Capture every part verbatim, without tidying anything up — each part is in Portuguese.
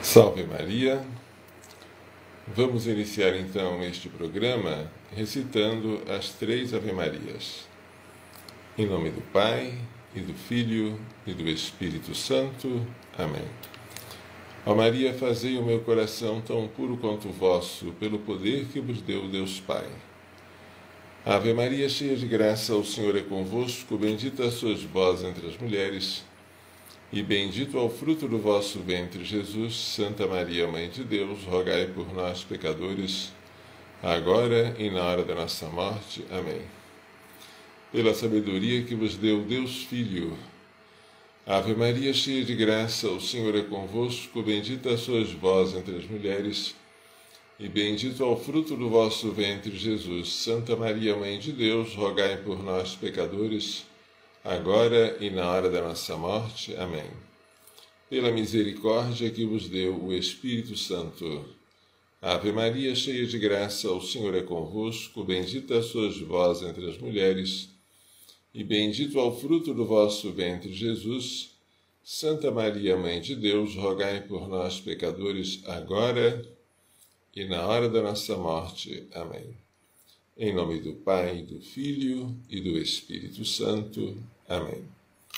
Salve Maria! Vamos iniciar então este programa recitando as três Ave-Marias. Em nome do Pai, e do Filho, e do Espírito Santo. Amém. Ó Maria, fazei o meu coração tão puro quanto o vosso, pelo poder que vos deu Deus Pai. Ave Maria, cheia de graça, o Senhor é convosco, bendita sois vós entre as mulheres, e bendito é o fruto do vosso ventre, Jesus. Santa Maria, Mãe de Deus, rogai por nós, pecadores, agora e na hora da nossa morte. Amém. Pela sabedoria que vos deu Deus Filho. Ave Maria, cheia de graça, o Senhor é convosco, bendita sois vós entre as mulheres, e bendito é o fruto do vosso ventre, Jesus. Santa Maria, Mãe de Deus, rogai por nós, pecadores, agora e na hora da nossa morte. Amém. Pela misericórdia que vos deu o Espírito Santo. Ave Maria, cheia de graça, o Senhor é convosco, bendita sois vós entre as mulheres, e bendito é o fruto do vosso ventre, Jesus. Santa Maria, Mãe de Deus, rogai por nós, pecadores, agora e na hora da nossa morte. Amém. Em nome do Pai, do Filho e do Espírito Santo. Amém.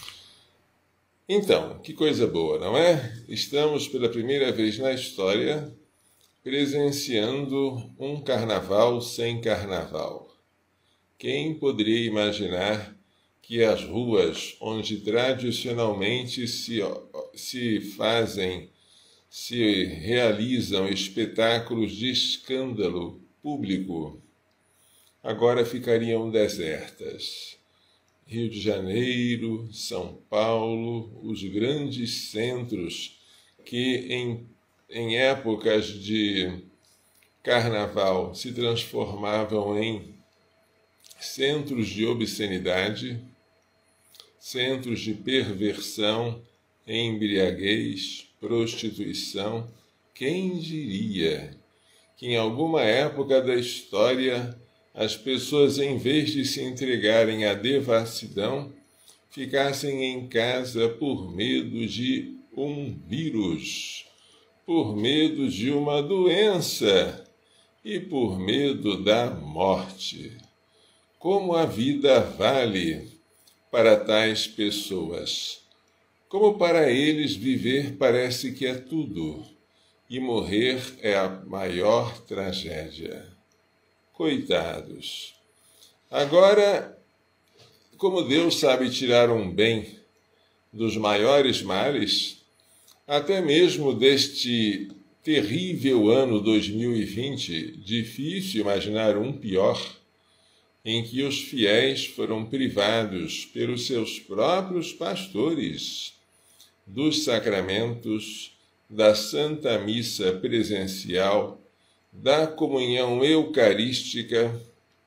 Então, que coisa boa, não é? Estamos pela primeira vez na história presenciando um carnaval sem carnaval. Quem poderia imaginar que as ruas onde tradicionalmente se, se fazem, se realizam espetáculos de escândalo público, agora ficariam desertas? Rio de Janeiro, São Paulo, os grandes centros que em, em épocas de carnaval se transformavam em centros de obscenidade, centros de perversão, embriaguez, prostituição. Quem diria que em alguma época da história as pessoas, em vez de se entregarem à devassidão, ficassem em casa por medo de um vírus, por medo de uma doença e por medo da morte? Como a vida vale para tais pessoas? Como para eles viver parece que é tudo, e morrer é a maior tragédia. Coitados. Agora, como Deus sabe tirar um bem dos maiores males, até mesmo deste terrível ano dois mil e vinte, difícil imaginar um pior, em que os fiéis foram privados pelos seus próprios pastores dos sacramentos, da Santa Missa presencial, da comunhão eucarística,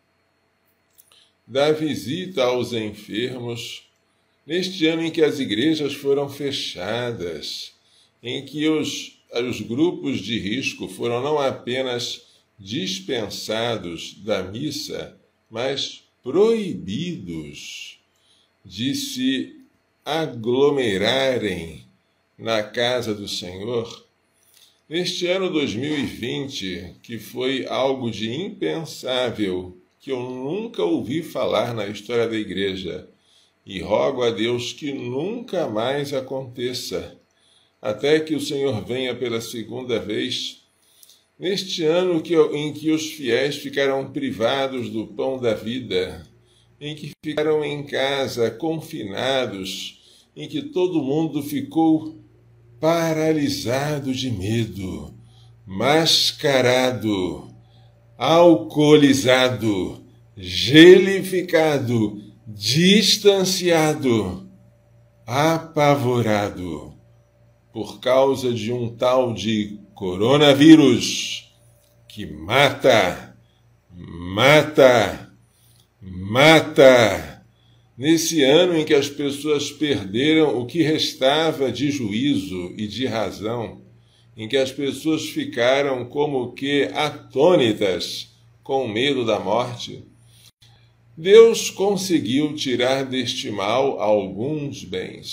da visita aos enfermos, neste ano em que as igrejas foram fechadas, em que os, os grupos de risco foram não apenas dispensados da missa, mas proibidos de se aglomerarem na casa do Senhor. Neste ano dois mil e vinte, que foi algo de impensável, que eu nunca ouvi falar na história da Igreja, e rogo a Deus que nunca mais aconteça, até que o Senhor venha pela segunda vez. Neste ano que, em que os fiéis ficaram privados do pão da vida, em que ficaram em casa confinados, em que todo mundo ficou paralisado de medo, mascarado, alcoolizado, gelificado, distanciado, apavorado, por causa de um tal de coronavírus que mata, mata, mata. Nesse ano em que as pessoas perderam o que restava de juízo e de razão, em que as pessoas ficaram como que atônitas com medo da morte, Deus conseguiu tirar deste mal alguns bens.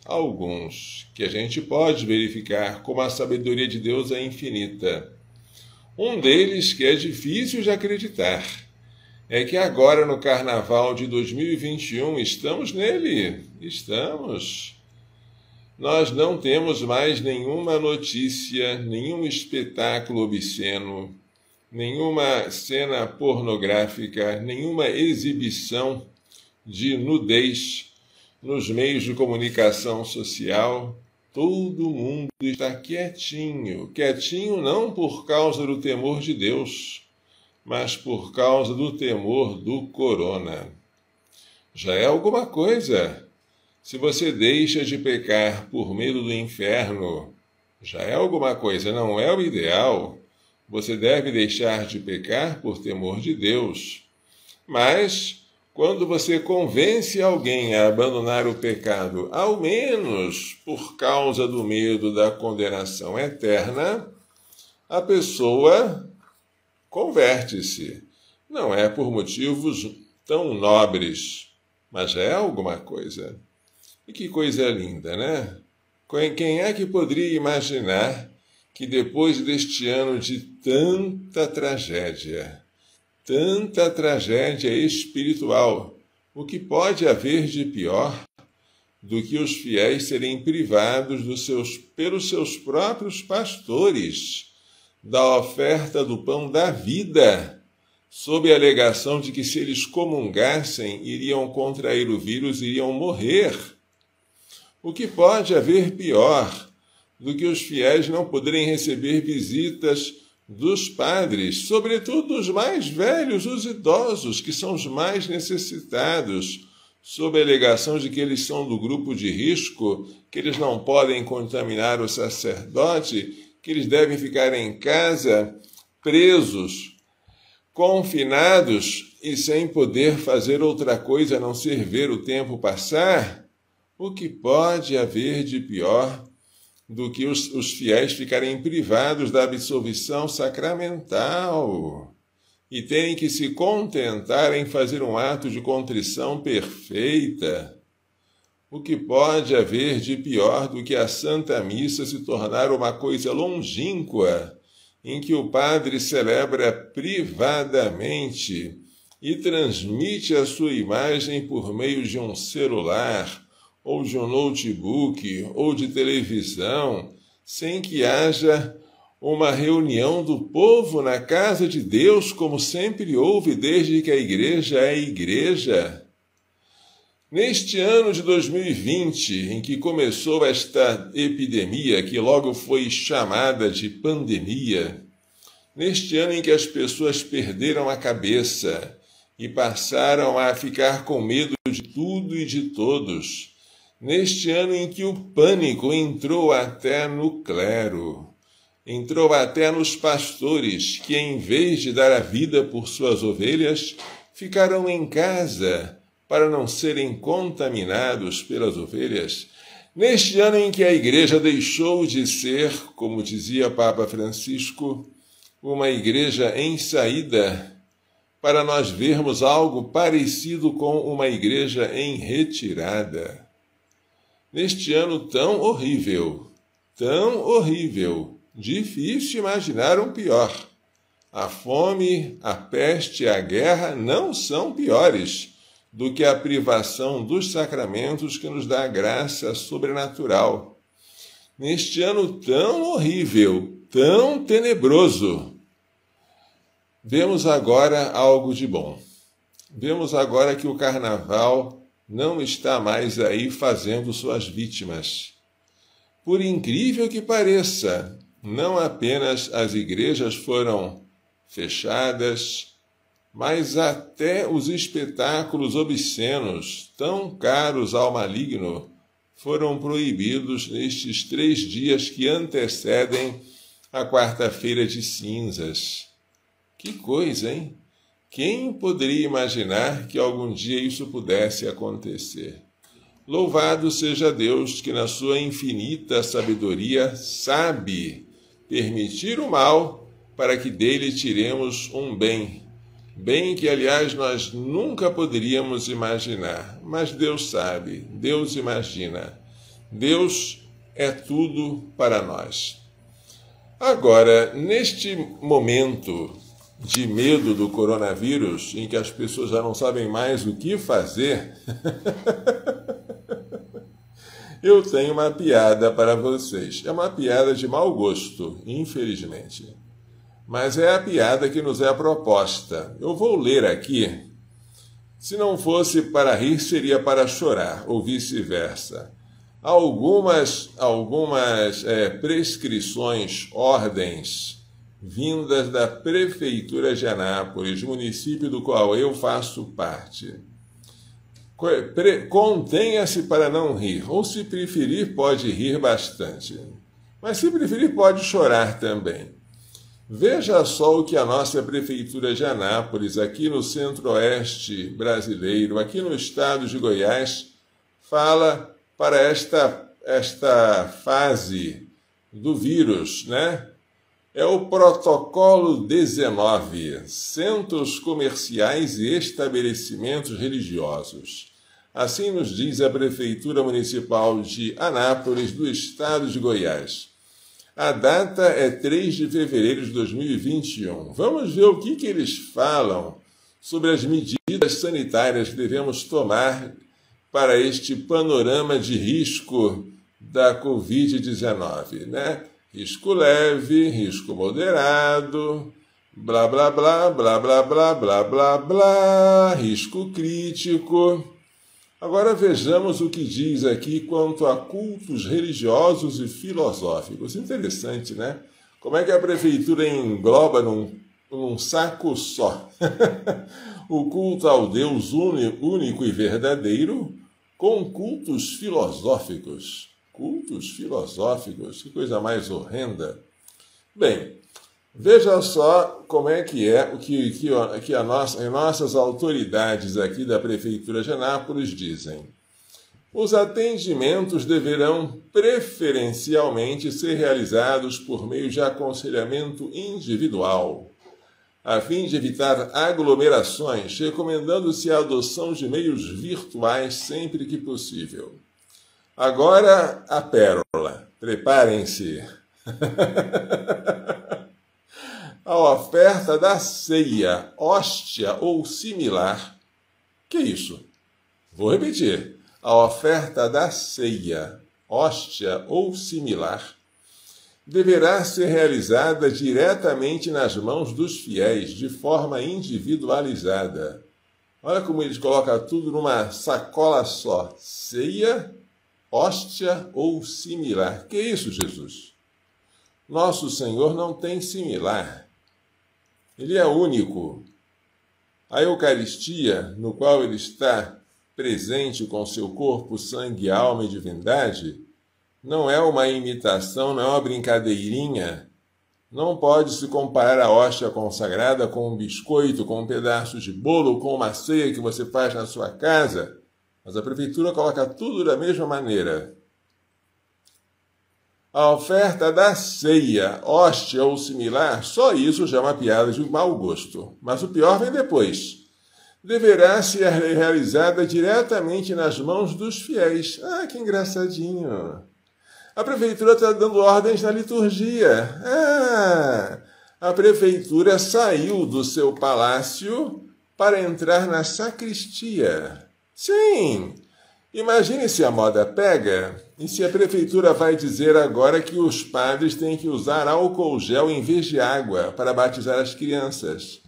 alguns, que a gente pode verificar como a sabedoria de Deus é infinita. Um deles, que é difícil de acreditar, é que agora no Carnaval de dois mil e vinte e um estamos nele, estamos. Nós não temos mais nenhuma notícia, nenhum espetáculo obsceno, nenhuma cena pornográfica, nenhuma exibição de nudez nos meios de comunicação social. Todo mundo está quietinho, quietinho não por causa do temor de Deus, mas por causa do temor do corona. Já é alguma coisa. Se você deixa de pecar por medo do inferno, já é alguma coisa, não é o ideal. Você deve deixar de pecar por temor de Deus. Mas, quando você convence alguém a abandonar o pecado, ao menos por causa do medo da condenação eterna, a pessoa converte-se. Não é por motivos tão nobres, mas já é alguma coisa. E que coisa linda, né? Quem é que poderia imaginar que depois deste ano de tanta tragédia, tanta tragédia espiritual, o que pode haver de pior do que os fiéis serem privados dos seus, pelos seus próprios pastores da oferta do pão da vida, sob a alegação de que se eles comungassem, iriam contrair o vírus, iriam morrer? O que pode haver pior do que os fiéis não poderem receber visitas dos padres, sobretudo os mais velhos, os idosos, que são os mais necessitados, sob a alegação de que eles são do grupo de risco, que eles não podem contaminar o sacerdote, que eles devem ficar em casa, presos, confinados e sem poder fazer outra coisa a não ser ver o tempo passar? O que pode haver de pior do que os, os fiéis ficarem privados da absolvição sacramental e terem que se contentar em fazer um ato de contrição perfeita? O que pode haver de pior do que a Santa Missa se tornar uma coisa longínqua, em que o padre celebra privadamente e transmite a sua imagem por meio de um celular, ou de um notebook, ou de televisão, sem que haja uma reunião do povo na casa de Deus, como sempre houve desde que a igreja é igreja? Neste ano de dois mil e vinte, em que começou esta epidemia, que logo foi chamada de pandemia, neste ano em que as pessoas perderam a cabeça e passaram a ficar com medo de tudo e de todos, neste ano em que o pânico entrou até no clero, entrou até nos pastores, que em vez de dar a vida por suas ovelhas, ficaram em casa para não serem contaminados pelas ovelhas, neste ano em que a igreja deixou de ser, como dizia Papa Francisco, uma igreja em saída, para nós vermos algo parecido com uma igreja em retirada. Neste ano tão horrível, tão horrível, difícil imaginar um pior. A fome, a peste e a guerra não são piores do que a privação dos sacramentos que nos dá a graça sobrenatural. Neste ano tão horrível, tão tenebroso, vemos agora algo de bom. Vemos agora que o carnaval não está mais aí fazendo suas vítimas. Por incrível que pareça, não apenas as igrejas foram fechadas, mas até os espetáculos obscenos, tão caros ao maligno, foram proibidos nestes três dias que antecedem a quarta-feira de cinzas. Que coisa, hein? Quem poderia imaginar que algum dia isso pudesse acontecer? Louvado seja Deus que, na sua infinita sabedoria, sabe permitir o mal para que dele tiremos um bem. Bem que, aliás, nós nunca poderíamos imaginar, mas Deus sabe, Deus imagina. Deus é tudo para nós. Agora, neste momento de medo do coronavírus, em que as pessoas já não sabem mais o que fazer, eu tenho uma piada para vocês. É uma piada de mau gosto, infelizmente. Mas é a piada que nos é proposta. Eu vou ler aqui. Se não fosse para rir, seria para chorar, ou vice-versa. Algumas, algumas é, prescrições, ordens, vindas da Prefeitura de Anápolis, município do qual eu faço parte. Contenha-se para não rir, ou se preferir, pode rir bastante. Mas se preferir, pode chorar também. Veja só o que a nossa Prefeitura de Anápolis, aqui no centro-oeste brasileiro, aqui no estado de Goiás, fala para esta, esta fase do vírus, né? É o protocolo dezenove, centros comerciais e estabelecimentos religiosos. Assim nos diz a Prefeitura Municipal de Anápolis, do estado de Goiás. A data é três de fevereiro de dois mil e vinte e um. Vamos ver o que, que eles falam sobre as medidas sanitárias que devemos tomar para este panorama de risco da covid dezenove, né? Risco leve, risco moderado, blá, blá, blá, blá, blá, blá, blá, blá, blá, risco crítico. Agora vejamos o que diz aqui quanto a cultos religiosos e filosóficos. Interessante, né? Como é que a prefeitura engloba num, num saco só o culto ao Deus único e verdadeiro com cultos filosóficos. Cultos filosóficos, que coisa mais horrenda. Bem, veja só como é que é o que, que, que a nossa, as nossas autoridades aqui da Prefeitura de Anápolis dizem. Os atendimentos deverão preferencialmente ser realizados por meio de aconselhamento individual, a fim de evitar aglomerações, recomendando-se a adoção de meios virtuais sempre que possível. Agora a pérola. Preparem-se. A oferta da ceia, hóstia ou similar. Que isso? Vou repetir. A oferta da ceia, hóstia ou similar, deverá ser realizada diretamente nas mãos dos fiéis, de forma individualizada. Olha como eles colocam tudo numa sacola só. Ceia, hóstia ou similar. Que isso, Jesus? Nosso Senhor não tem similar. Ele é único. A Eucaristia, no qual ele está presente com seu corpo, sangue, alma e divindade, não é uma imitação, não é uma brincadeirinha. Não pode se comparar a hóstia consagrada com um biscoito, com um pedaço de bolo, com uma ceia que você faz na sua casa. Mas a prefeitura coloca tudo da mesma maneira. A oferta da ceia, hóstia ou similar, só isso já é uma piada de mau gosto. Mas o pior vem depois. Deverá ser realizada diretamente nas mãos dos fiéis. Ah, que engraçadinho. A prefeitura está dando ordens na liturgia. Ah, a prefeitura saiu do seu palácio para entrar na sacristia. Sim, imagine se a moda pega e se a prefeitura vai dizer agora que os padres têm que usar álcool gel em vez de água para batizar as crianças.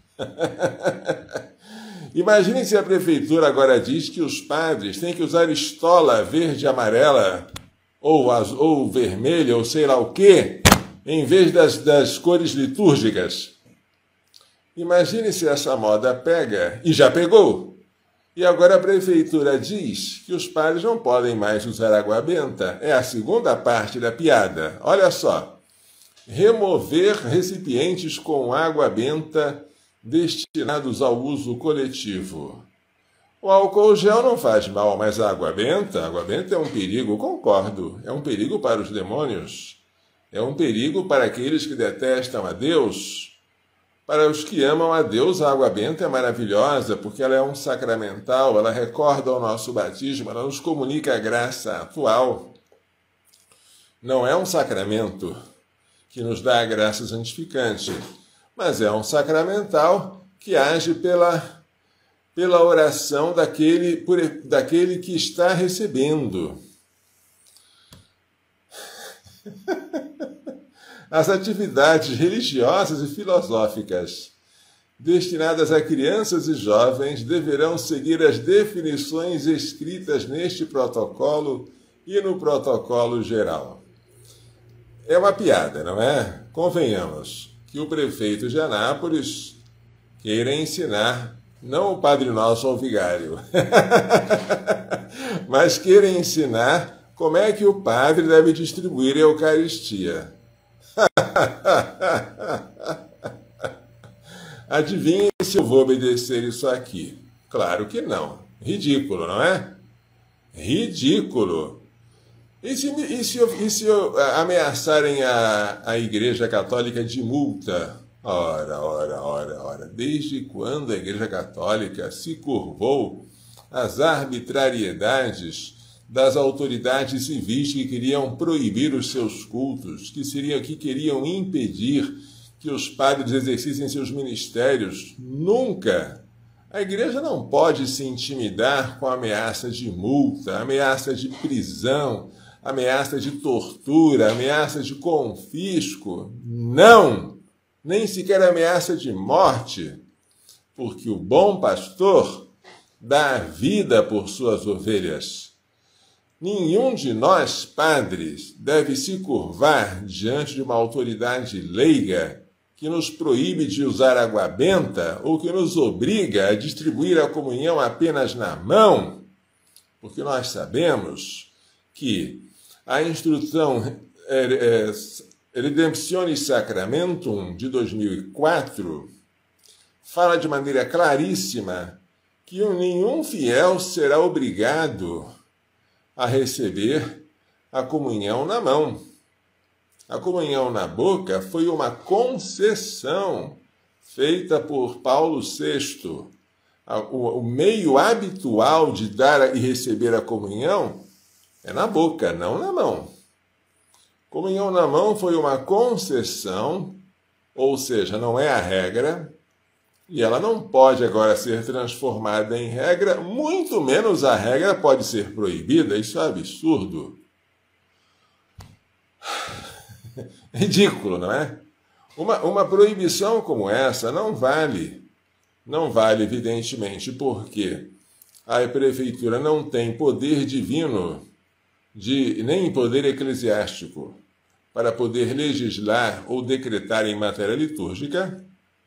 Imagine se a prefeitura agora diz que os padres têm que usar estola verde e amarela, ou, ou vermelha, ou sei lá o quê, em vez das, das cores litúrgicas. Imagine se essa moda pega, e já pegou. E agora a prefeitura diz que os padres não podem mais usar água benta. É a segunda parte da piada. Olha só. Remover recipientes com água benta destinados ao uso coletivo. O álcool gel não faz mal, mas a água benta, a água benta é um perigo, concordo. É um perigo para os demônios. É um perigo para aqueles que detestam a Deus. Para os que amam a Deus, a água benta é maravilhosa, porque ela é um sacramental, ela recorda o nosso batismo, ela nos comunica a graça atual. não é um sacramento que nos dá a graça santificante, mas é um sacramental que age pela, pela oração daquele, por, daquele que está recebendo. As atividades religiosas e filosóficas destinadas a crianças e jovens deverão seguir as definições escritas neste protocolo e no protocolo geral. É uma piada, não é? Convenhamos que o prefeito de Anápolis queira ensinar, não o Padre Nosso ao vigário, mas queira ensinar como é que o padre deve distribuir a Eucaristia. Adivinhe se eu vou obedecer isso aqui. Claro que não. Ridículo, não é? Ridículo. E se, e se, e se ameaçarem a, a Igreja Católica de multa? Ora, ora, ora, ora. Desde quando a Igreja Católica se curvou às arbitrariedades das autoridades civis que queriam proibir os seus cultos, que, seriam, que queriam impedir que os padres exercissem seus ministérios? Nunca! A igreja não pode se intimidar com ameaça de multa, ameaça de prisão, ameaça de tortura, ameaça de confisco. Não! Nem sequer ameaça de morte, porque o bom pastor dá a vida por suas ovelhas. Nenhum de nós, padres, deve se curvar diante de uma autoridade leiga que nos proíbe de usar água benta ou que nos obriga a distribuir a comunhão apenas na mão, porque nós sabemos que a instrução Redemptionis Sacramentum de dois mil e quatro fala de maneira claríssima que nenhum fiel será obrigado a receber a comunhão na mão. A comunhão na boca foi uma concessão feita por Paulo sexto. O meio habitual de dar e receber a comunhão é na boca, não na mão. Comunhão na mão foi uma concessão, ou seja, não é a regra, e ela não pode agora ser transformada em regra, muito menos a regra pode ser proibida. Isso é absurdo. Ridículo, não é? Uma, uma proibição como essa não vale. Não vale, evidentemente, porque a prefeitura não tem poder divino, de, nem poder eclesiástico, para poder legislar ou decretar em matéria litúrgica.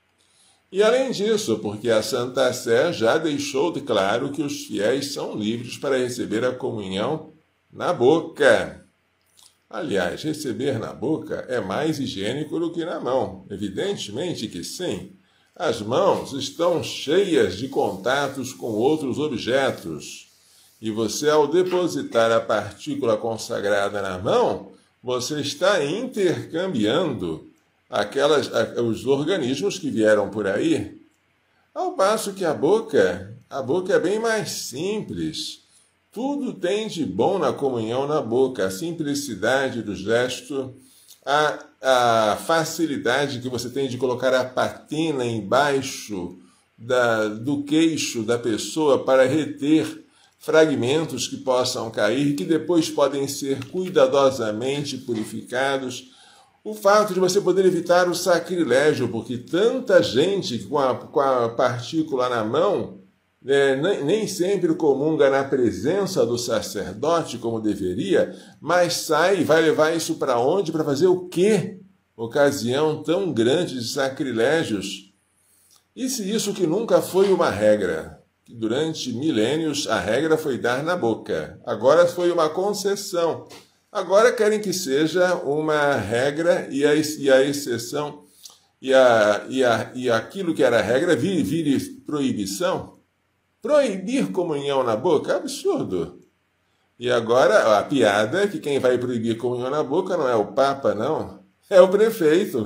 E, além disso, porque a Santa Sé já deixou de claro que os fiéis são livres para receber a comunhão na boca. Aliás, receber na boca é mais higiênico do que na mão. Evidentemente que sim. As mãos estão cheias de contatos com outros objetos. E você, ao depositar a partícula consagrada na mão, você está intercambiando aquelas, os organismos que vieram por aí. Ao passo que a boca, a boca é bem mais simples. Tudo tem de bom na comunhão na boca. A simplicidade do gesto, a, a facilidade que você tem de colocar a patina embaixo da, do queixo da pessoa para reter fragmentos que possam cair, que depois podem ser cuidadosamente purificados. O fato de você poder evitar o sacrilégio, porque tanta gente com a, com a partícula na mão é, nem, nem sempre comunga na presença do sacerdote como deveria, mas sai e vai levar isso para onde? Para fazer o quê? Ocasião tão grande de sacrilégios. E se isso que nunca foi uma regra? Que durante milênios a regra foi dar na boca. Agora foi uma concessão. Agora querem que seja uma regra e a, e a exceção, e, a, e, a, e aquilo que era regra vire, vire proibição. Proibir comunhão na boca? Absurdo. E agora a piada é que quem vai proibir comunhão na boca não é o Papa, não. É o prefeito.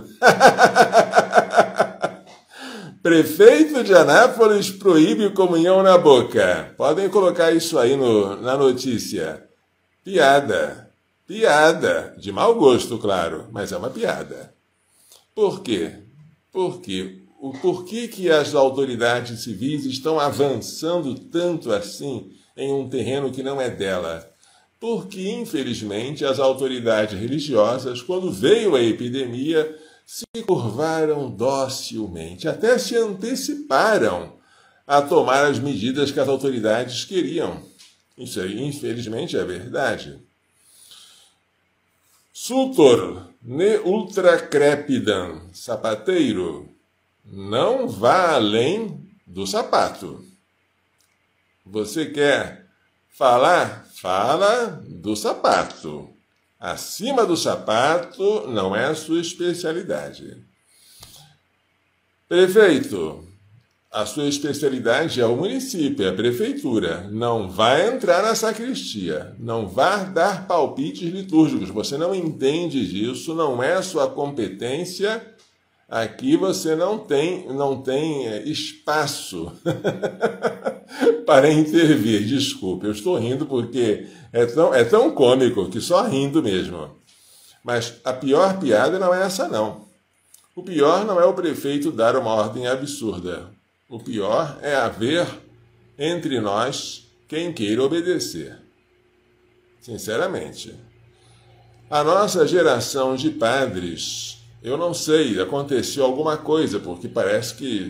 Prefeito de Anápolis proíbe comunhão na boca. Podem colocar isso aí no, na notícia. Piada. piada, de mau gosto, claro, mas é uma piada. Por quê? Porque o porquê que as autoridades civis estão avançando tanto assim em um terreno que não é dela? Porque, infelizmente, as autoridades religiosas, quando veio a epidemia, se curvaram docilmente, até se anteciparam a tomar as medidas que as autoridades queriam. Isso aí, infelizmente, é verdade. Sutor ne ultra crepidam, sapateiro, não vá além do sapato. Você quer falar? Fala do sapato. Acima do sapato não é a sua especialidade. Prefeito, a sua especialidade é o município, é a prefeitura. Não vai entrar na sacristia, não vai dar palpites litúrgicos. Você não entende disso, não é sua competência. Aqui você não tem, não tem espaço para intervir. Desculpe, eu estou rindo porque é tão, é tão cômico que só rindo mesmo. Mas a pior piada não é essa, não. O pior não é o prefeito dar uma ordem absurda. O pior é haver entre nós quem queira obedecer. Sinceramente. A nossa geração de padres, eu não sei, aconteceu alguma coisa, porque parece que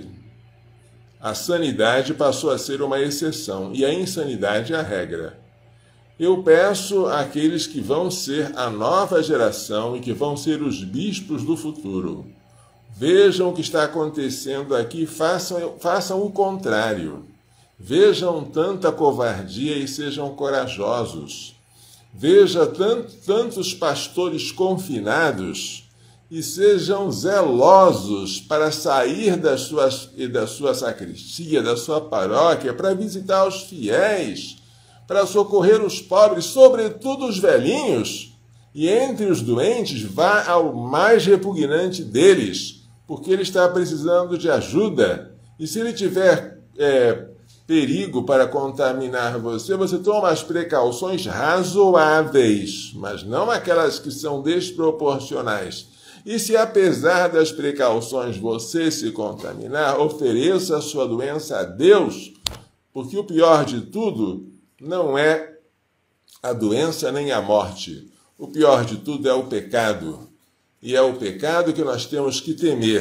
a sanidade passou a ser uma exceção e a insanidade é a regra. Eu peço àqueles que vão ser a nova geração e que vão ser os bispos do futuro, vejam o que está acontecendo aqui, façam, façam o contrário. Vejam tanta covardia e sejam corajosos. Veja tant, tantos pastores confinados e sejam zelosos para sair da sua, da sua sacristia, da sua paróquia, para visitar os fiéis, para socorrer os pobres, sobretudo os velhinhos, e entre os doentes vá ao mais repugnante deles, porque ele está precisando de ajuda, e se ele tiver é, perigo para contaminar você, você toma as precauções razoáveis, mas não aquelas que são desproporcionais. E se, apesar das precauções, você se contaminar, ofereça a sua doença a Deus, porque o pior de tudo não é a doença nem a morte. O pior de tudo é o pecado. E é o pecado que nós temos que temer.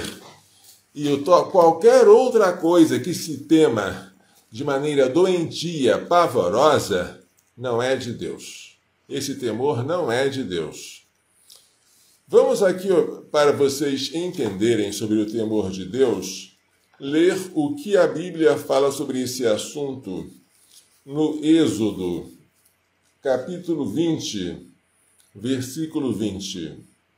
E qualquer outra coisa que se tema de maneira doentia, pavorosa, não é de Deus. Esse temor não é de Deus. Vamos aqui, para vocês entenderem sobre o temor de Deus, ler o que a Bíblia fala sobre esse assunto no Êxodo, capítulo vinte, versículo vinte.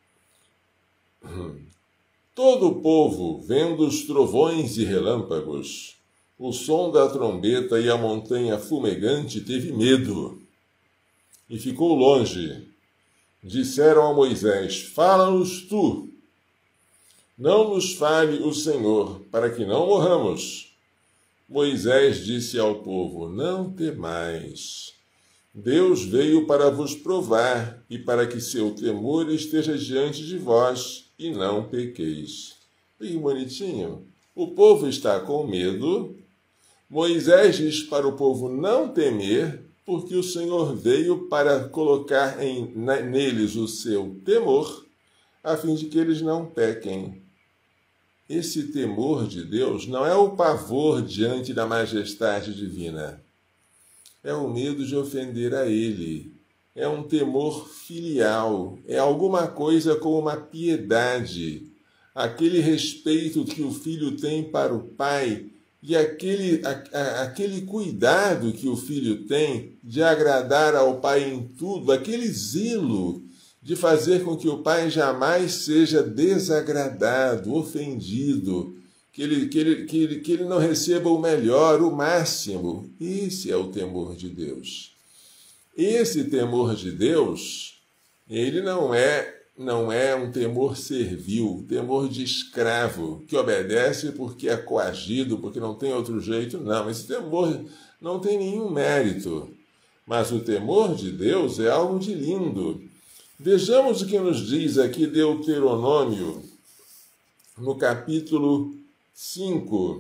Todo o povo, vendo os trovões e relâmpagos, o som da trombeta e a montanha fumegante, teve medo e ficou longe. Disseram a Moisés: fala-nos tu, não nos fale o Senhor, para que não morramos. Moisés disse ao povo: não temais. Deus veio para vos provar e para que seu temor esteja diante de vós e não pequeis. E bonitinho, o povo está com medo. Moisés diz para o povo não temer, porque o Senhor veio para colocar em, neles o seu temor, a fim de que eles não pequem. Esse temor de Deus não é o pavor diante da majestade divina. É o medo de ofender a Ele. É um temor filial. É alguma coisa como uma piedade. Aquele respeito que o filho tem para o pai e aquele, a, a, aquele cuidado que o filho tem de agradar ao pai em tudo, aquele zelo de fazer com que o pai jamais seja desagradado, ofendido, que ele, que ele, que ele, que ele não receba o melhor, o máximo. Esse é o temor de Deus. Esse temor de Deus, ele não é, não é um temor servil, temor de escravo, que obedece porque é coagido, porque não tem outro jeito. Não, esse temor não tem nenhum mérito. Mas o temor de Deus é algo de lindo. Vejamos o que nos diz aqui Deuteronômio, no capítulo cinco.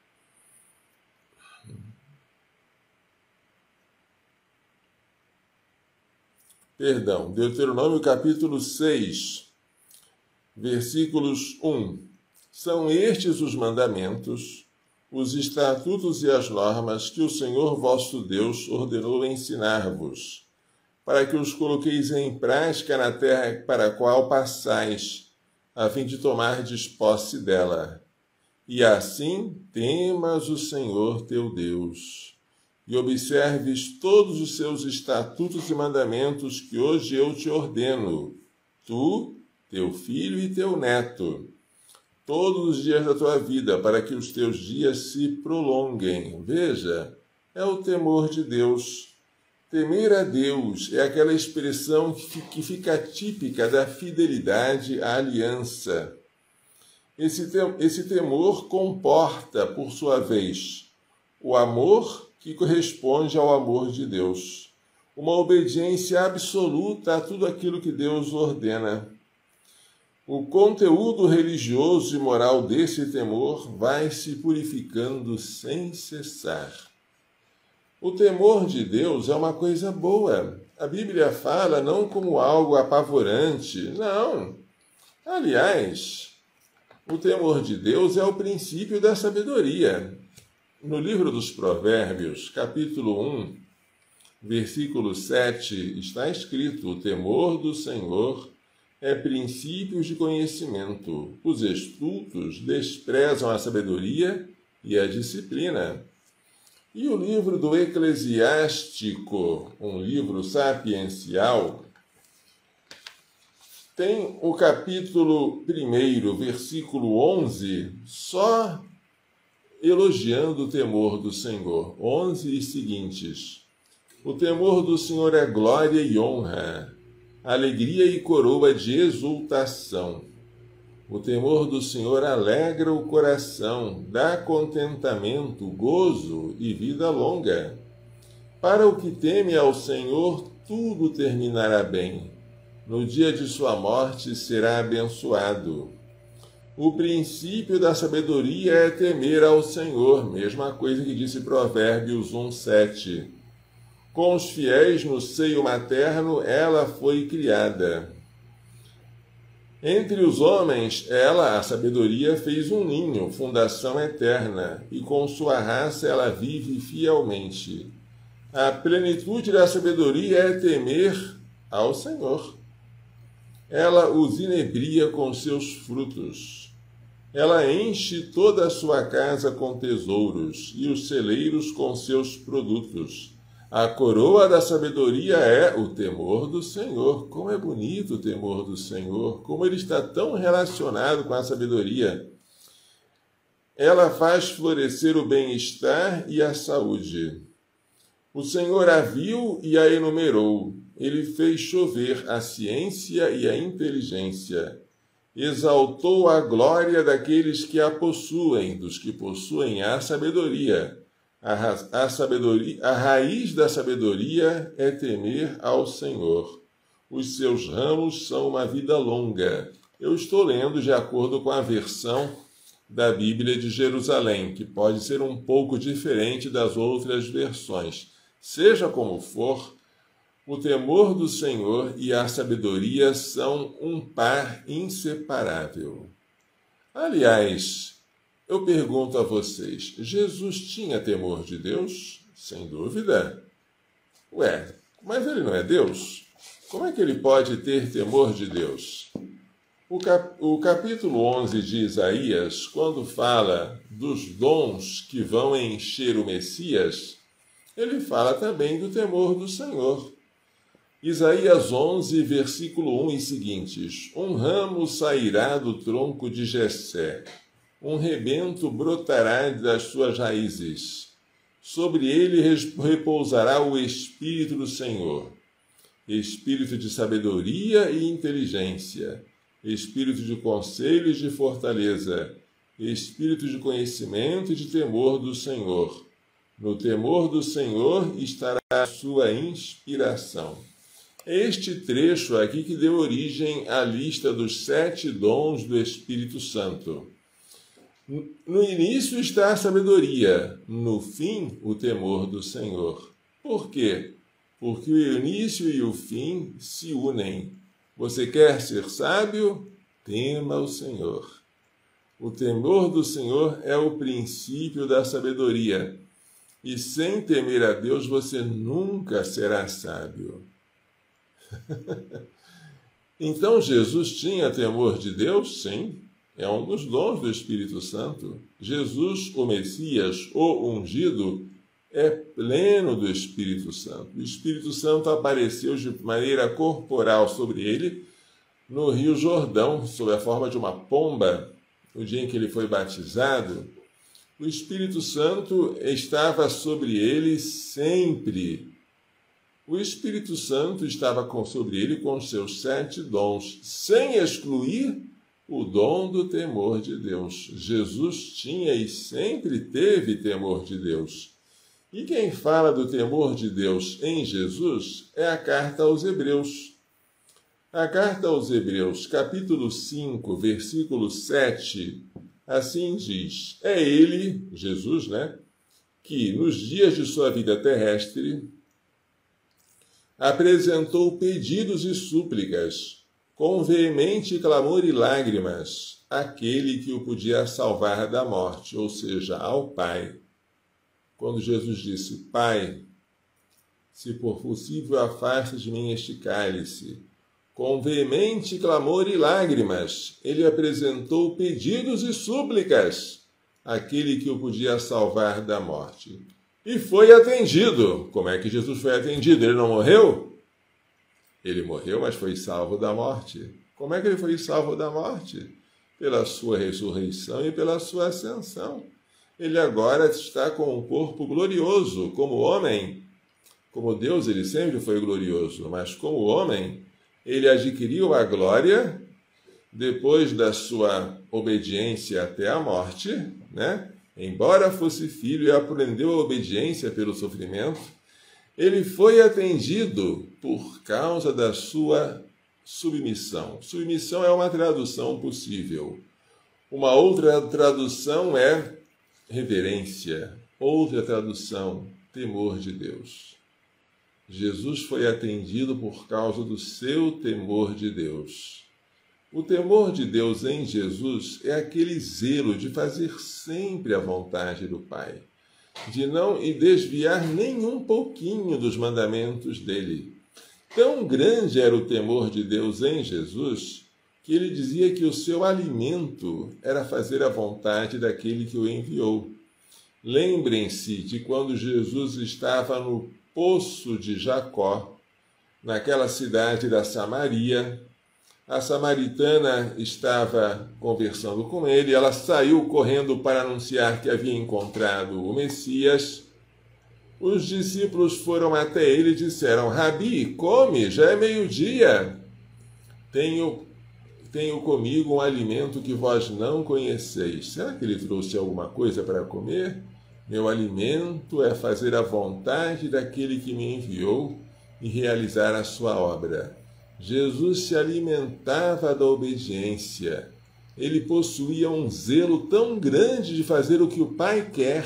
Perdão, Deuteronômio capítulo seis, versículos um. São estes os mandamentos, os estatutos e as normas que o Senhor vosso Deus ordenou ensinar-vos, para que os coloqueis em prática na terra para a qual passais, a fim de tomardes posse dela. E assim temas o Senhor teu Deus, e observes todos os seus estatutos e mandamentos que hoje eu te ordeno, tu, teu filho e teu neto, todos os dias da tua vida, para que os teus dias se prolonguem. Veja, é o temor de Deus. Temer a Deus é aquela expressão que fica típica da fidelidade à aliança. Esse, tem, esse temor comporta, por sua vez, o amor que corresponde ao amor de Deus, uma obediência absoluta a tudo aquilo que Deus ordena. O conteúdo religioso e moral desse temor vai se purificando sem cessar. O temor de Deus é uma coisa boa. A Bíblia fala não como algo apavorante, não. Aliás, o temor de Deus é o princípio da sabedoria. No livro dos Provérbios, capítulo um, versículo sete, está escrito: o temor do Senhor é princípio de conhecimento. Os estultos desprezam a sabedoria e a disciplina. E o livro do Eclesiástico, um livro sapiencial, tem o capítulo um, versículo onze, só elogiando o temor do Senhor. onze e seguintes. O temor do Senhor é glória e honra, alegria e coroa de exultação. O temor do Senhor alegra o coração, dá contentamento, gozo e vida longa. Para o que teme ao Senhor, tudo terminará bem. No dia de sua morte será abençoado. O princípio da sabedoria é temer ao Senhor, mesma coisa que disse Provérbios um, sete. Com os fiéis no seio materno, ela foi criada. Entre os homens, ela, a sabedoria, fez um ninho, fundação eterna, e com sua raça ela vive fielmente. A plenitude da sabedoria é temer ao Senhor. Ela os inebria com seus frutos. Ela enche toda a sua casa com tesouros, e os celeiros com seus produtos. A coroa da sabedoria é o temor do Senhor. Como é bonito o temor do Senhor, como ele está tão relacionado com a sabedoria. Ela faz florescer o bem-estar e a saúde. O Senhor a viu e a enumerou. Ele fez chover a ciência e a inteligência. Exaltou a glória daqueles que a possuem, dos que possuem a sabedoria. A, ra- a, sabedoria, a raiz da sabedoria é temer ao Senhor. Os seus ramos são uma vida longa. Eu estou lendo de acordo com a versão da Bíblia de Jerusalém, que pode ser um pouco diferente das outras versões. Seja como for, o temor do Senhor e a sabedoria são um par inseparável. Aliás, eu pergunto a vocês, Jesus tinha temor de Deus? Sem dúvida. Ué, mas ele não é Deus? Como é que ele pode ter temor de Deus? O, cap o capítulo onze de Isaías, quando fala dos dons que vão encher o Messias, ele fala também do temor do Senhor. Isaías onze, versículo um e seguintes. Um ramo sairá do tronco de Jessé, um rebento brotará das suas raízes. Sobre ele repousará o Espírito do Senhor, Espírito de sabedoria e inteligência, Espírito de conselho e de fortaleza, Espírito de conhecimento e de temor do Senhor. No temor do Senhor estará a sua inspiração. Este trecho aqui que deu origem à lista dos sete dons do Espírito Santo. No início está a sabedoria, no fim, o temor do Senhor. Por quê? Porque o início e o fim se unem. Você quer ser sábio? Tema o Senhor. O temor do Senhor é o princípio da sabedoria. E sem temer a Deus, você nunca será sábio. Então, Jesus tinha temor de Deus? Sim. É um dos dons do Espírito Santo. Jesus, o Messias, o ungido, é pleno do Espírito Santo. O Espírito Santo apareceu de maneira corporal sobre ele no Rio Jordão, sob a forma de uma pomba, no dia em que ele foi batizado. O Espírito Santo estava sobre ele sempre. O Espírito Santo estava com, sobre ele com seus sete dons, sem excluir o dom do temor de Deus. Jesus tinha e sempre teve temor de Deus. E quem fala do temor de Deus em Jesus é a carta aos Hebreus. A carta aos Hebreus, capítulo cinco, versículo sete, assim diz: é ele, Jesus, né, que nos dias de sua vida terrestre apresentou pedidos e súplicas, com veemente clamor e lágrimas, àquele que o podia salvar da morte, ou seja, ao Pai. Quando Jesus disse: Pai, se for possível, afasta de mim este cálice. Com veemente clamor e lágrimas, ele apresentou pedidos e súplicas àquele que o podia salvar da morte. E foi atendido. Como é que Jesus foi atendido? Ele não morreu? Ele morreu, mas foi salvo da morte. Como é que ele foi salvo da morte? Pela sua ressurreição e pela sua ascensão. Ele agora está com um corpo glorioso, como homem. Como Deus, ele sempre foi glorioso, mas como homem, ele adquiriu a glória depois da sua obediência até a morte, né? Embora fosse filho e aprendeu a obediência pelo sofrimento, ele foi atendido por causa da sua submissão. Submissão é uma tradução possível. Uma outra tradução é reverência. Outra tradução, temor de Deus. Jesus foi atendido por causa do seu temor de Deus. O temor de Deus em Jesus é aquele zelo de fazer sempre a vontade do Pai, de não e desviar nem um pouquinho dos mandamentos dele. Tão grande era o temor de Deus em Jesus, que ele dizia que o seu alimento era fazer a vontade daquele que o enviou. Lembrem-se de quando Jesus estava no poço de Jacó, naquela cidade da Samaria. A samaritana estava conversando com ele, ela saiu correndo para anunciar que havia encontrado o Messias. Os discípulos foram até ele e disseram: Rabi, come, já é meio-dia. Tenho, tenho comigo um alimento que vós não conheceis. Será que ele trouxe alguma coisa para comer? Meu alimento é fazer a vontade daquele que me enviou e realizar a sua obra. Jesus se alimentava da obediência. Ele possuía um zelo tão grande de fazer o que o Pai quer.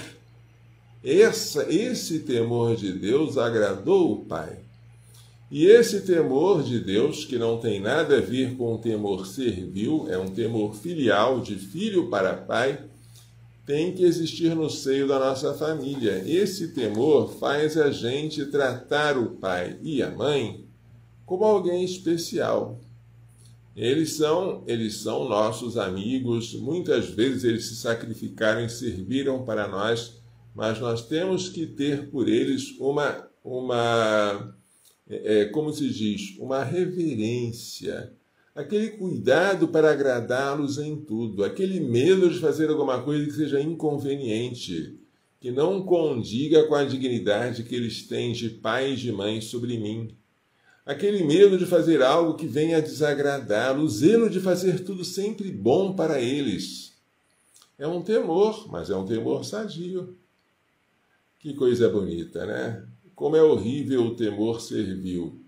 Essa, esse temor de Deus agradou o Pai. E esse temor de Deus, que não tem nada a ver com o temor servil, é um temor filial, de filho para pai, tem que existir no seio da nossa família. Esse temor faz a gente tratar o pai e a mãe como alguém especial. Eles são, eles são nossos amigos, muitas vezes eles se sacrificaram e serviram para nós, mas nós temos que ter por eles uma, uma é, como se diz, uma reverência, aquele cuidado para agradá-los em tudo, aquele medo de fazer alguma coisa que seja inconveniente, que não condiga com a dignidade que eles têm de pai e de mãe sobre mim. Aquele medo de fazer algo que venha a desagradá-lo, o zelo de fazer tudo sempre bom para eles. É um temor, mas é um temor sadio. Que coisa bonita, né? Como é horrível o temor servil.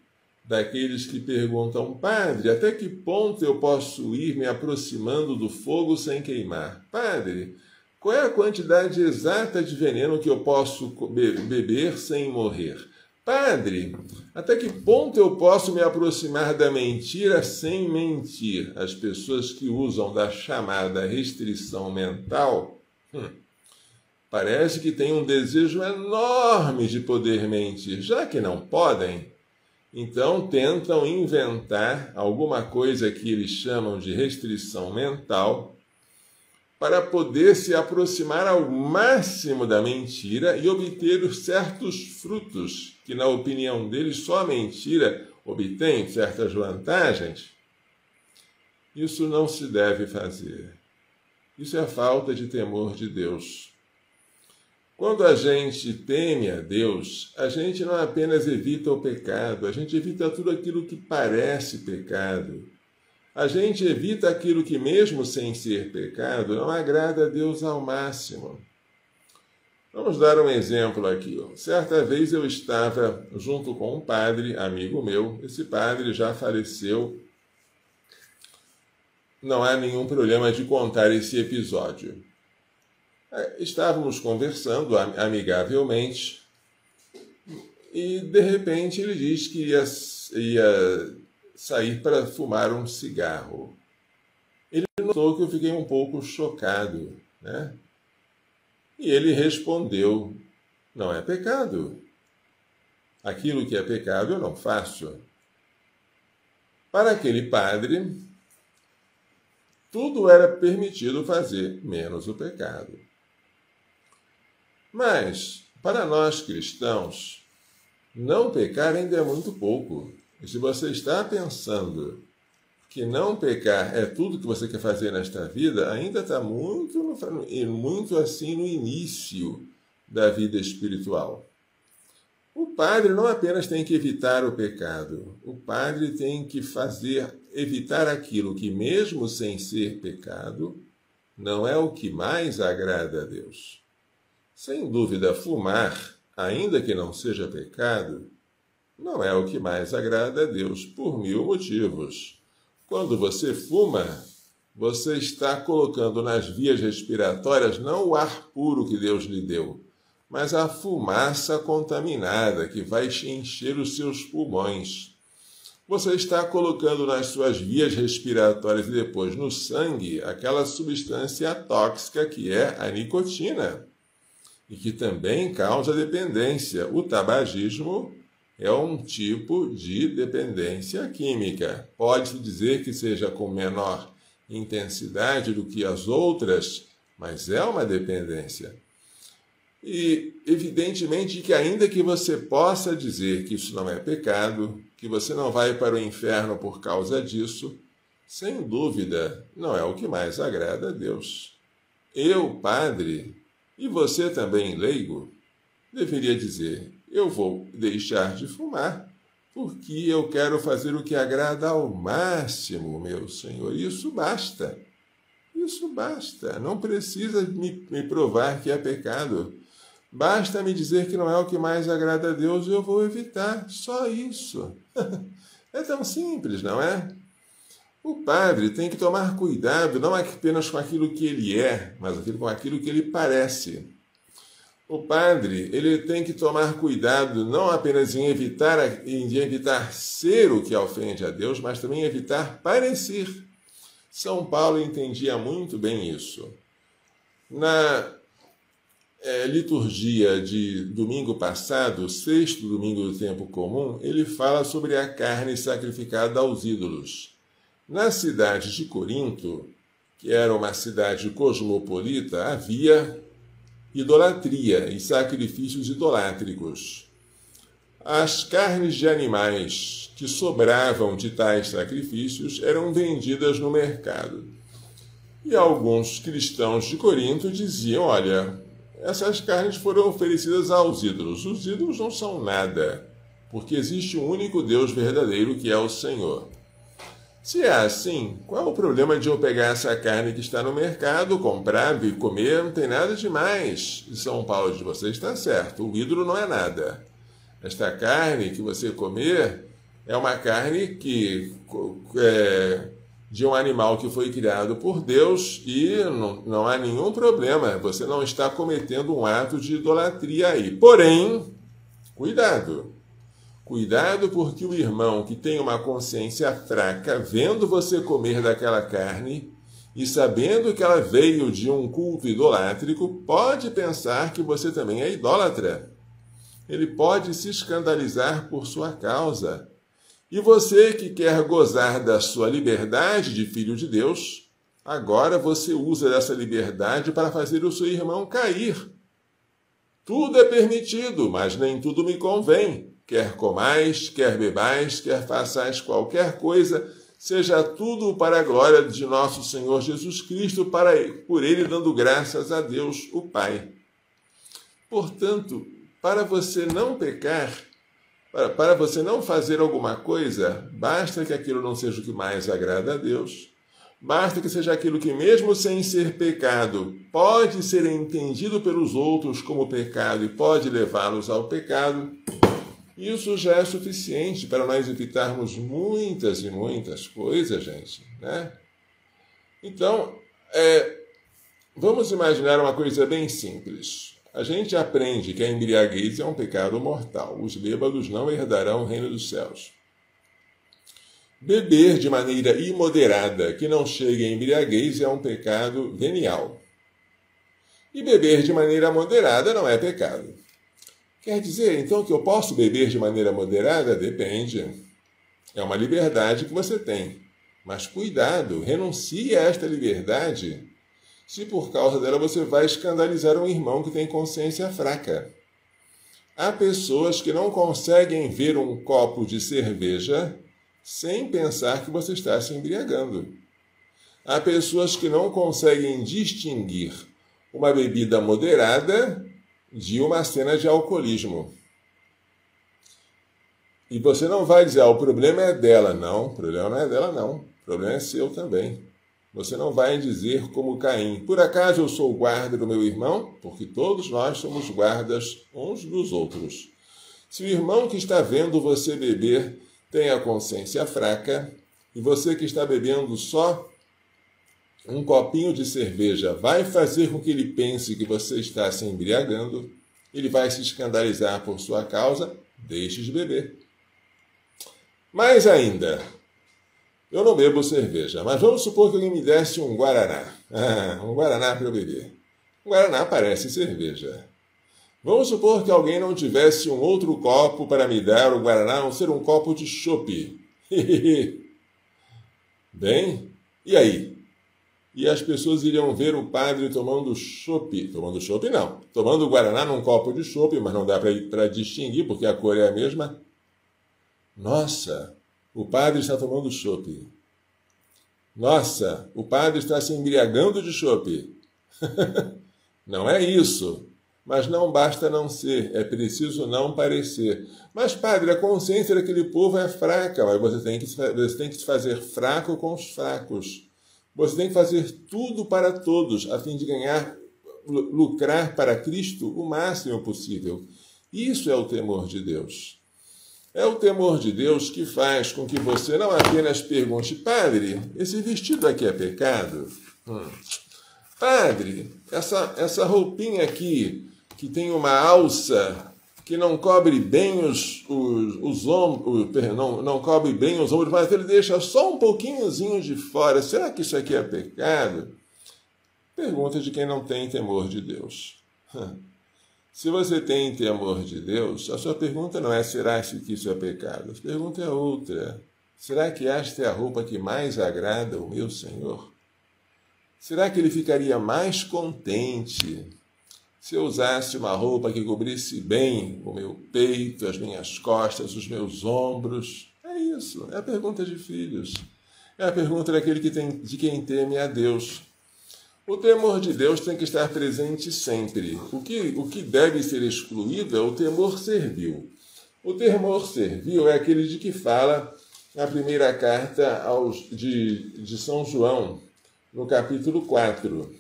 daqueles que perguntam: Padre, até que ponto eu posso ir me aproximando do fogo sem queimar? Padre, qual é a quantidade exata de veneno que eu posso beber sem morrer? Padre, até que ponto eu posso me aproximar da mentira sem mentir? As pessoas que usam da chamada restrição mental, hum, parece que têm um desejo enorme de poder mentir. Já que não podem, então tentam inventar alguma coisa que eles chamam de restrição mental para poder se aproximar ao máximo da mentira e obter certos frutos, que na opinião deles só a mentira obtém certas vantagens. Isso não se deve fazer. Isso é falta de temor de Deus. Quando a gente teme a Deus, a gente não apenas evita o pecado, a gente evita tudo aquilo que parece pecado. A gente evita aquilo que, mesmo sem ser pecado, não agrada a Deus ao máximo. Vamos dar um exemplo aqui. Certa vez eu estava junto com um padre, amigo meu. Esse padre já faleceu. Não há nenhum problema de contar esse episódio. Estávamos conversando amigavelmente e, de repente, ele diz que ia, ia sair para fumar um cigarro. Ele notou que eu fiquei um pouco chocado, né? E ele respondeu: não é pecado. Aquilo que é pecado eu não faço. Para aquele padre, tudo era permitido fazer, menos o pecado. Mas, para nós cristãos, não pecar ainda é muito pouco. E se você está pensando que não pecar é tudo que você quer fazer nesta vida, ainda está muito, muito assim no início da vida espiritual. O padre não apenas tem que evitar o pecado, o padre tem que fazer, evitar aquilo que, mesmo sem ser pecado, não é o que mais agrada a Deus. Sem dúvida, fumar, ainda que não seja pecado, não é o que mais agrada a Deus, por mil motivos. Quando você fuma, você está colocando nas vias respiratórias não o ar puro que Deus lhe deu, mas a fumaça contaminada que vai encher os seus pulmões. Você está colocando nas suas vias respiratórias e depois no sangue aquela substância tóxica que é a nicotina e que também causa dependência. O tabagismo é um tipo de dependência química. Pode-se dizer que seja com menor intensidade do que as outras, mas é uma dependência. E, evidentemente, que ainda que você possa dizer que isso não é pecado, que você não vai para o inferno por causa disso, sem dúvida, não é o que mais agrada a Deus. Eu, padre, e você também, leigo, deveria dizer: eu vou deixar de fumar, porque eu quero fazer o que agrada ao máximo, meu Senhor. Isso basta. Isso basta. Não precisa me, me provar que é pecado. Basta me dizer que não é o que mais agrada a Deus e eu vou evitar. Só isso. É tão simples, não é? O padre tem que tomar cuidado, não apenas com aquilo que ele é, mas com aquilo que ele parece. O padre, ele tem que tomar cuidado não apenas em evitar, em evitar ser o que ofende a Deus, mas também evitar parecer. São Paulo entendia muito bem isso. Na é, liturgia de domingo passado, sexto domingo do tempo comum, ele fala sobre a carne sacrificada aos ídolos. Na cidade de Corinto, que era uma cidade cosmopolita, havia idolatria e sacrifícios idolátricos. As carnes de animais que sobravam de tais sacrifícios eram vendidas no mercado. E alguns cristãos de Corinto diziam: olha, essas carnes foram oferecidas aos ídolos. Os ídolos não são nada, porque existe um único Deus verdadeiro, que é o Senhor. Se é assim, qual é o problema de eu pegar essa carne que está no mercado, comprar e comer? Não tem nada demais. E São Paulo de você está certo, o ídolo não é nada. Esta carne que você comer É uma carne que é, de um animal que foi criado por Deus e não, não há nenhum problema. Você não está cometendo um ato de idolatria aí. Porém, cuidado. Cuidado porque o irmão que tem uma consciência fraca, vendo você comer daquela carne e sabendo que ela veio de um culto idolátrico, pode pensar que você também é idólatra. Ele pode se escandalizar por sua causa. E você que quer gozar da sua liberdade de filho de Deus, agora você usa dessa liberdade para fazer o seu irmão cair. Tudo é permitido, mas nem tudo me convém. Quer comais, quer bebais, quer façais qualquer coisa, seja tudo para a glória de nosso Senhor Jesus Cristo, para, por Ele dando graças a Deus, o Pai. Portanto, para você não pecar, para, para você não fazer alguma coisa, basta que aquilo não seja o que mais agrada a Deus, basta que seja aquilo que, mesmo sem ser pecado, pode ser entendido pelos outros como pecado e pode levá-los ao pecado. Isso já é suficiente para nós evitarmos muitas e muitas coisas, gente, né? Então, é, vamos imaginar uma coisa bem simples. A gente aprende que a embriaguez é um pecado mortal. Os bêbados não herdarão o reino dos céus. Beber de maneira imoderada, que não chegue à embriaguez, é um pecado venial. E beber de maneira moderada não é pecado. Quer dizer, então, que eu posso beber de maneira moderada? Depende. É uma liberdade que você tem. Mas cuidado, renuncie a esta liberdade se por causa dela você vai escandalizar um irmão que tem consciência fraca. Há pessoas que não conseguem ver um copo de cerveja sem pensar que você está se embriagando. Há pessoas que não conseguem distinguir uma bebida moderada de uma cena de alcoolismo. E você não vai dizer, ah, o problema é dela. Não, o problema não é dela, não. O problema é seu também. Você não vai dizer como Caim, por acaso eu sou guarda do meu irmão? Porque todos nós somos guardas uns dos outros. Se o irmão que está vendo você beber tem a consciência fraca, e você que está bebendo só um copinho de cerveja vai fazer com que ele pense que você está se embriagando, ele vai se escandalizar por sua causa, deixe de beber. Mais ainda, eu não bebo cerveja, mas vamos supor que alguém me desse um guaraná. Ah, um guaraná para eu beber. Um guaraná parece cerveja. Vamos supor que alguém não tivesse um outro copo para me dar o guaraná, a não ser um copo de chopp. Bem, e aí? E as pessoas iriam ver o padre tomando chopp. Tomando chopp, não. Tomando o guaraná num copo de chopp, mas não dá para distinguir, porque a cor é a mesma. Nossa, o padre está tomando chopp. Nossa, o padre está se embriagando de chopp. Não é isso. Mas não basta não ser, é preciso não parecer. Mas, padre, a consciência daquele povo é fraca. Mas você tem que, você tem que se fazer fraco com os fracos. Você tem que fazer tudo para todos, a fim de ganhar, lucrar para Cristo o máximo possível. Isso é o temor de Deus. É o temor de Deus que faz com que você não apenas pergunte, padre, esse vestido aqui é pecado? Hum. Padre, essa, essa roupinha aqui, que tem uma alça que não cobre bem os, os, os ombros, não, não cobre bem os ombros, mas ele deixa só um pouquinhozinho de fora. Será que isso aqui é pecado? Pergunta de quem não tem temor de Deus. Se você tem temor de Deus, a sua pergunta não é será que isso é pecado? A pergunta é outra. Será que esta é a roupa que mais agrada o meu Senhor? Será que ele ficaria mais contente se eu usasse uma roupa que cobrisse bem o meu peito, as minhas costas, os meus ombros? É isso, é a pergunta de filhos. É a pergunta daquele que tem, de quem teme a Deus. O temor de Deus tem que estar presente sempre. O que, o que deve ser excluído é o temor servil. O temor servil é aquele de que fala a primeira carta aos, de, de São João, no capítulo quatro.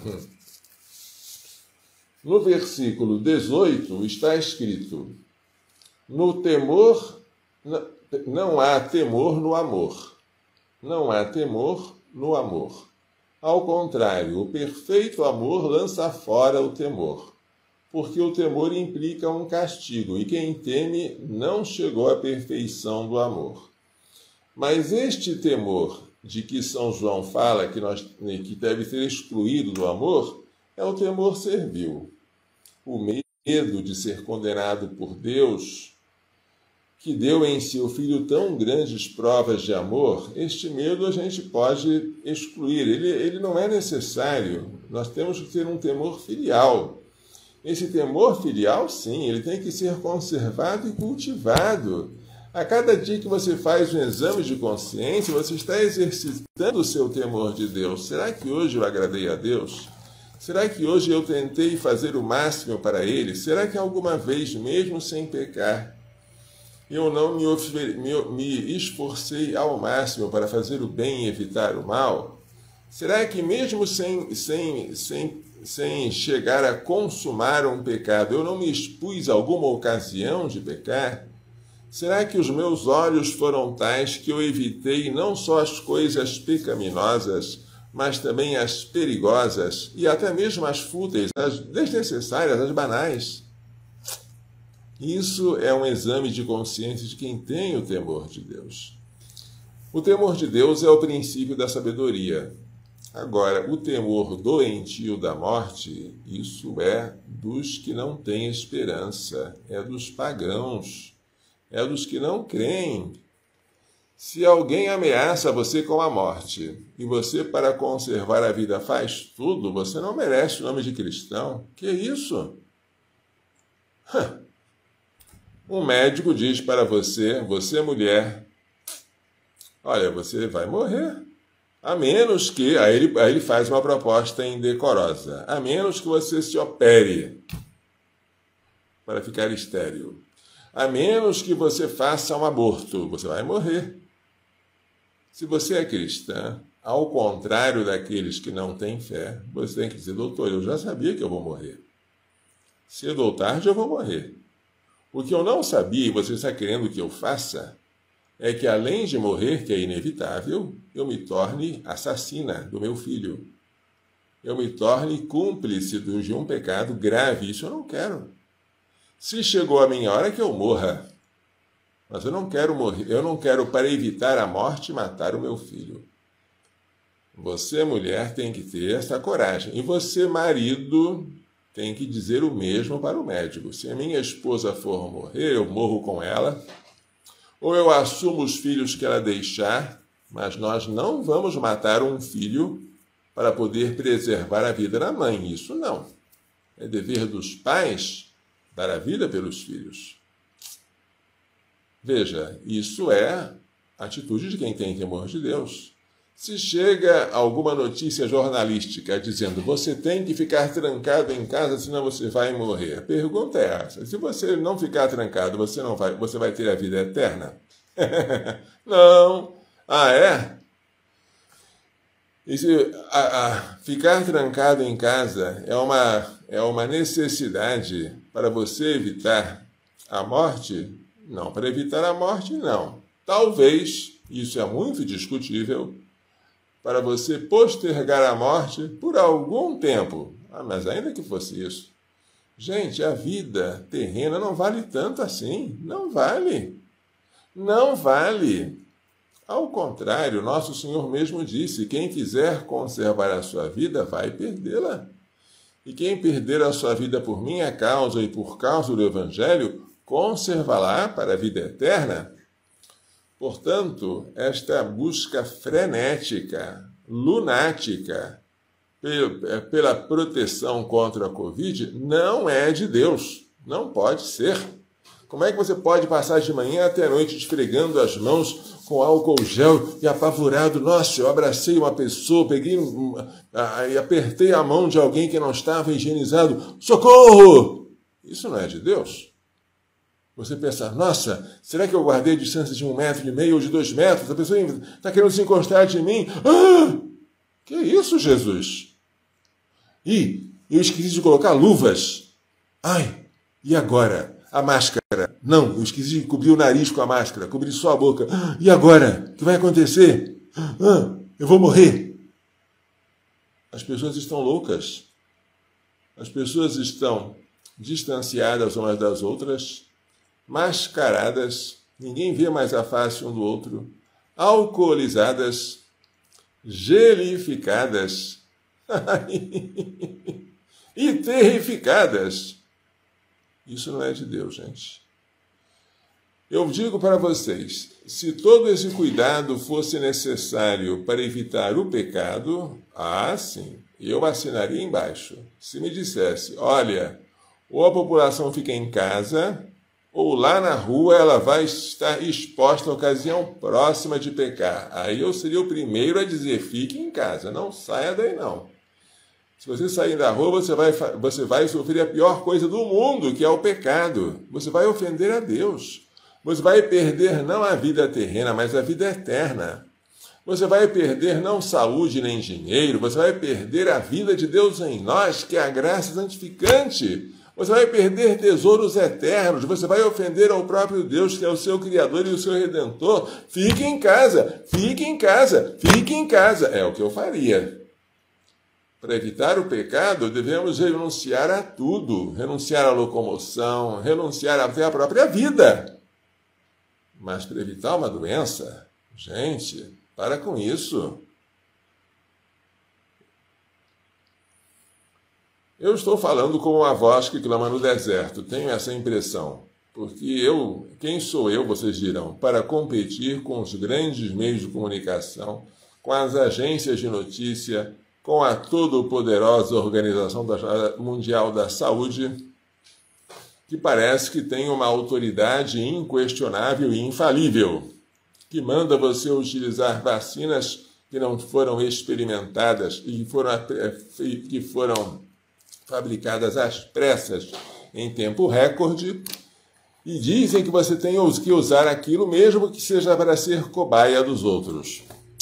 No versículo dezoito está escrito, no temor, não há temor no amor. Não há temor no amor. Ao contrário, o perfeito amor lança fora o temor, porque o temor implica um castigo, e quem teme não chegou à perfeição do amor. Mas este temor de que São João fala que, nós, que deve ser excluído do amor é o temor servil. O medo de ser condenado por Deus, que deu em seu Filho tão grandes provas de amor, este medo a gente pode excluir. Ele, ele não é necessário. Nós temos que ter um temor filial. Esse temor filial, sim, ele tem que ser conservado e cultivado. A cada dia que você faz um exame de consciência, você está exercitando o seu temor de Deus. Será que hoje eu agradei a Deus? Será que hoje eu tentei fazer o máximo para Ele? Será que alguma vez, mesmo sem pecar, eu não me, me, me esforcei ao máximo para fazer o bem e evitar o mal? Será que mesmo sem, sem, sem, sem chegar a consumar um pecado, eu não me expus a alguma ocasião de pecar? Será que os meus olhos foram tais que eu evitei não só as coisas pecaminosas, mas também as perigosas e até mesmo as fúteis, as desnecessárias, as banais? Isso é um exame de consciência de quem tem o temor de Deus. O temor de Deus é o princípio da sabedoria. Agora, o temor doentio da morte, isso é dos que não têm esperança, é dos pagãos, é dos que não creem. Se alguém ameaça você com a morte, e você, para conservar a vida, faz tudo, você não merece o nome de cristão. Que isso? Hã. Um médico diz para você, você mulher, olha, você vai morrer. A menos que, aí ele, aí ele faz uma proposta indecorosa, a menos que você se opere para ficar estéril. A menos que você faça um aborto, você vai morrer. Se você é cristã, ao contrário daqueles que não têm fé, você tem que dizer, doutor, eu já sabia que eu vou morrer. Cedo ou tarde eu vou morrer. O que eu não sabia, e você está querendo que eu faça, é que além de morrer, que é inevitável, eu me torne assassina do meu filho. Eu me torne cúmplice de um pecado grave. Isso eu não quero. Se chegou a minha hora, que eu morra. Mas eu não quero morrer. Eu não quero, para evitar a morte, matar o meu filho. Você, mulher, tem que ter essa coragem. E você, marido, tem que dizer o mesmo para o médico. Se a minha esposa for morrer, eu morro com ela, ou eu assumo os filhos que ela deixar, mas nós não vamos matar um filho para poder preservar a vida da mãe. Isso não. É dever dos pais dar a vida pelos filhos. Veja, isso é a atitude de quem tem temor de Deus. Se chega alguma notícia jornalística dizendo você tem que ficar trancado em casa, senão você vai morrer. A pergunta é essa. Se você não ficar trancado, você, não vai, você vai ter a vida eterna? Não. Ah, é? E se, a, a, ficar trancado em casa é uma, é uma necessidade para você evitar a morte? Não. Para evitar a morte, não. Talvez, isso é muito discutível, para você postergar a morte por algum tempo. Ah, mas ainda que fosse isso. Gente, a vida terrena não vale tanto assim. Não vale. Não vale. Ao contrário, nosso Senhor mesmo disse, quem quiser conservar a sua vida, vai perdê-la. E quem perder a sua vida por minha causa e por causa do Evangelho, conservá-la para a vida eterna. Portanto, esta busca frenética, lunática, pela proteção contra a Covid, não é de Deus. Não pode ser. Como é que você pode passar de manhã até a noite esfregando as mãos com álcool gel e apavorado? Nossa, eu abracei uma pessoa, peguei e apertei a mão de alguém que não estava higienizado. Socorro! Isso não é de Deus. Você pensa, nossa, será que eu guardei a distância de um metro e meio ou de dois metros? A pessoa está querendo se encostar de mim. Ah! Que isso, Jesus? Ih, eu esqueci de colocar luvas. Ai, e agora? A máscara. Não, eu esqueci de cobrir o nariz com a máscara, cobri só a boca. E agora? O que vai acontecer? Ah, eu vou morrer. As pessoas estão loucas. As pessoas estão distanciadas umas das outras, mascaradas, ninguém vê mais a face um do outro, alcoolizadas, gelificadas e terrificadas. Isso não é de Deus, gente. Eu digo para vocês, se todo esse cuidado fosse necessário para evitar o pecado, ah, sim, eu assinaria embaixo. Se me dissesse, olha, ou a população fica em casa, ou lá na rua ela vai estar exposta à ocasião próxima de pecar. Aí eu seria o primeiro a dizer, fique em casa, não saia daí não. Se você sair da rua, você vai, você vai sofrer a pior coisa do mundo, que é o pecado. Você vai ofender a Deus. Você vai perder não a vida terrena, mas a vida eterna. Você vai perder não saúde nem dinheiro, você vai perder a vida de Deus em nós, que é a graça santificante. Você vai perder tesouros eternos, você vai ofender ao próprio Deus, que é o seu Criador e o seu Redentor. Fique em casa, fique em casa, fique em casa. É o que eu faria. Para evitar o pecado, devemos renunciar a tudo. Renunciar à locomoção, renunciar até à própria vida. Mas para evitar uma doença, gente, para com isso. Eu estou falando como uma voz que clama no deserto, tenho essa impressão. Porque eu, quem sou eu, vocês dirão, para competir com os grandes meios de comunicação, com as agências de notícia, com a todo-poderosa Organização Mundial da Saúde, que parece que tem uma autoridade inquestionável e infalível, que manda você utilizar vacinas que não foram experimentadas e que foram, que foram fabricadas às pressas em tempo recorde, e dizem que você tem que usar aquilo mesmo que seja para ser cobaia dos outros.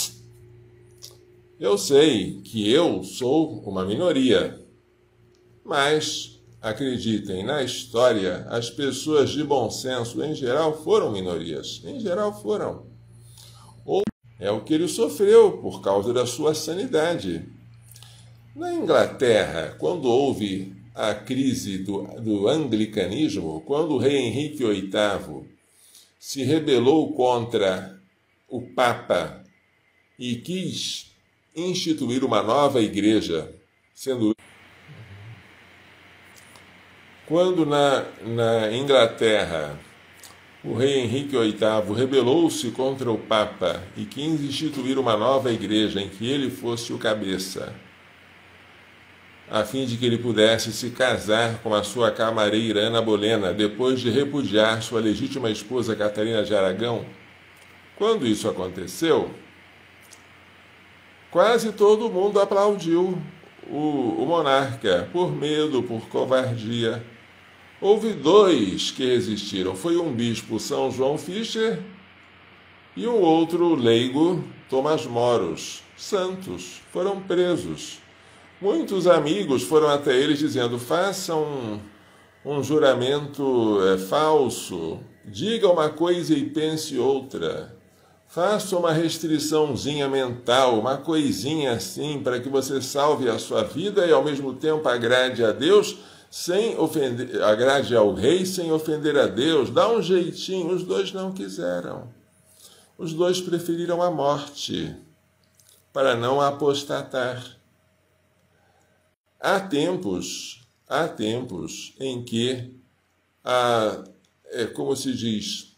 Eu sei que eu sou uma minoria, mas acreditem, na história, as pessoas de bom senso, em geral, foram minorias. Em geral, foram. Ou é o que ele sofreu por causa da sua sanidade. Na Inglaterra, quando houve a crise do, do anglicanismo, quando o rei Henrique oitavo se rebelou contra o Papa e quis instituir uma nova igreja, sendo... Quando na, na Inglaterra o rei Henrique oitavo rebelou-se contra o Papa e quis instituir uma nova igreja em que ele fosse o cabeça, a fim de que ele pudesse se casar com a sua camareira Ana Bolena, depois de repudiar sua legítima esposa Catarina de Aragão, quando isso aconteceu, quase todo mundo aplaudiu o, o monarca, por medo, por covardia. Houve dois que resistiram. Foi um bispo, São João Fischer, e um outro leigo, Tomás Moros. Santos, foram presos. Muitos amigos foram até eles dizendo, façam um, um juramento é, falso, diga uma coisa e pense outra. Faça uma restriçãozinha mental, uma coisinha assim, para que você salve a sua vida e ao mesmo tempo agrade a Deus, sem ofender, agrade ao rei sem ofender a Deus. Dá um jeitinho. Os dois não quiseram. Os dois preferiram a morte para não apostatar. Há tempos, há tempos em que, a, é, como se diz,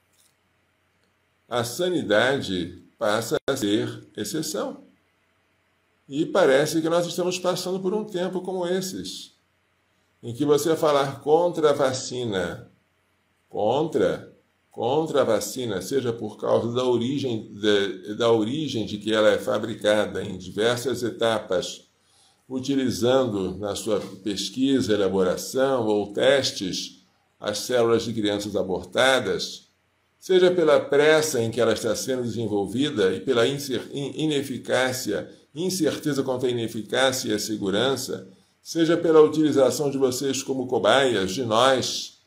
a sanidade passa a ser exceção. E parece que nós estamos passando por um tempo como esses, em que você falar contra a vacina, contra, contra a vacina, seja por causa da origem, de, da origem de que ela é fabricada em diversas etapas, utilizando na sua pesquisa, elaboração ou testes as células de crianças abortadas, seja pela pressa em que ela está sendo desenvolvida e pela ineficácia, incerteza quanto à ineficácia e a segurança, seja pela utilização de vocês como cobaias, de nós,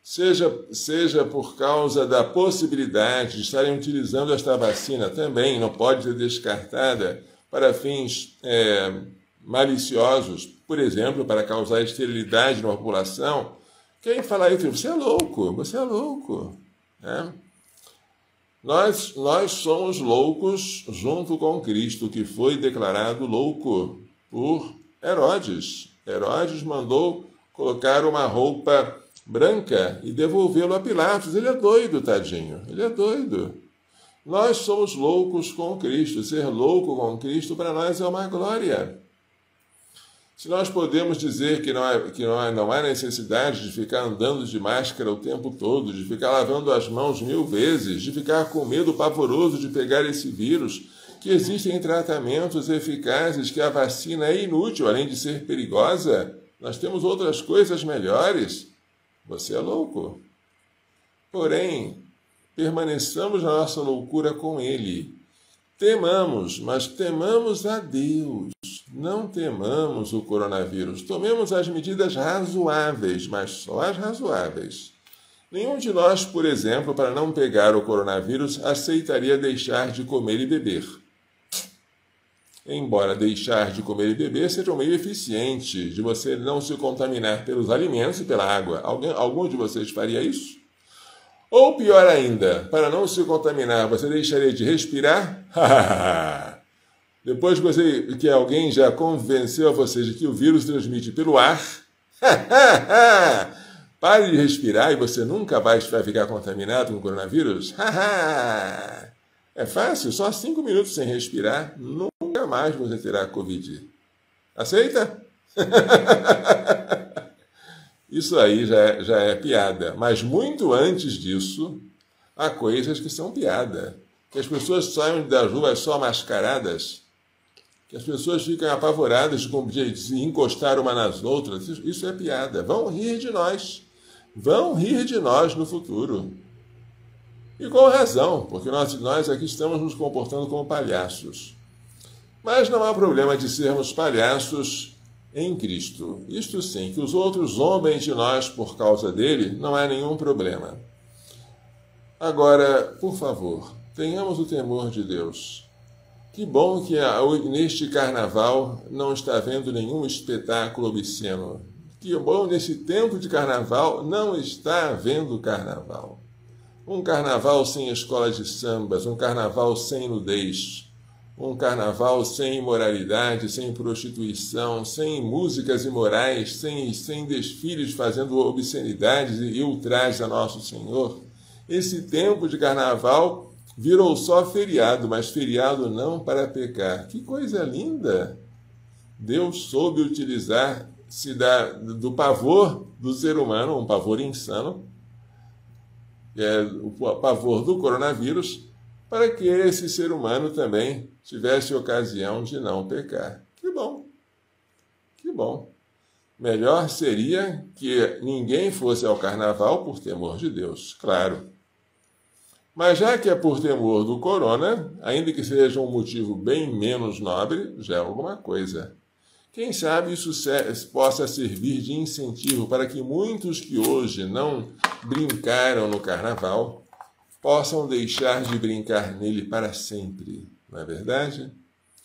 seja, seja por causa da possibilidade de estarem utilizando esta vacina também, não pode ser descartada para fins é, maliciosos, por exemplo, para causar esterilidade na população. Quem falar isso, você é louco, você é louco. Né? Nós, nós somos loucos junto com Cristo, que foi declarado louco por Herodes. Herodes mandou colocar uma roupa branca e devolvê-lo a Pilatos. Ele é doido, tadinho, ele é doido. Nós somos loucos com Cristo. Ser louco com Cristo para nós é uma glória. Se nós podemos dizer que, não, é, que não, é, não há necessidade de ficar andando de máscara o tempo todo, de ficar lavando as mãos mil vezes, de ficar com medo pavoroso de pegar esse vírus, que existem tratamentos eficazes, que a vacina é inútil, além de ser perigosa, nós temos outras coisas melhores. Você é louco. Porém, permaneçamos na nossa loucura com Ele. Temamos, mas temamos a Deus. Não temamos o coronavírus. Tomemos as medidas razoáveis, mas só as razoáveis. Nenhum de nós, por exemplo, para não pegar o coronavírus, aceitaria deixar de comer e beber. Embora deixar de comer e beber seja um meio eficiente de você não se contaminar pelos alimentos e pela água. Alguém, algum de vocês faria isso? Ou pior ainda, para não se contaminar, você deixaria de respirar? Depois que, você, que alguém já convenceu a você de que o vírus transmite pelo ar, pare de respirar e você nunca mais vai ficar contaminado com o coronavírus? É fácil, só cinco minutos sem respirar, nunca mais você terá Covid. Aceita? Isso aí já é, já é piada. Mas muito antes disso, há coisas que são piada. Que as pessoas saem das ruas só mascaradas, que as pessoas ficam apavoradas de se encostar uma nas outras. Isso é piada. Vão rir de nós. Vão rir de nós no futuro. E com razão, porque nós, nós aqui estamos nos comportando como palhaços. Mas não há problema de sermos palhaços em Cristo. Isto sim, que os outros zombem de nós por causa dele, não há nenhum problema. Agora, por favor, tenhamos o temor de Deus. Que bom que neste carnaval não está havendo nenhum espetáculo obsceno. Que bom nesse tempo de carnaval não está havendo carnaval. Um carnaval sem escola de sambas, um carnaval sem nudez, um carnaval sem imoralidade, sem prostituição, sem músicas imorais, sem, sem desfiles fazendo obscenidades e ultrajes a nosso Senhor. Esse tempo de carnaval virou só feriado, mas feriado não para pecar. Que coisa linda! Deus soube utilizar-se da, do pavor do ser humano, um pavor insano, é, o pavor do coronavírus, para que esse ser humano também tivesse ocasião de não pecar. Que bom, que bom. Melhor seria que ninguém fosse ao carnaval por temor de Deus, claro. Mas já que é por temor do corona, ainda que seja um motivo bem menos nobre, já é alguma coisa. Quem sabe isso possa servir de incentivo para que muitos que hoje não brincaram no carnaval possam deixar de brincar nele para sempre, não é verdade?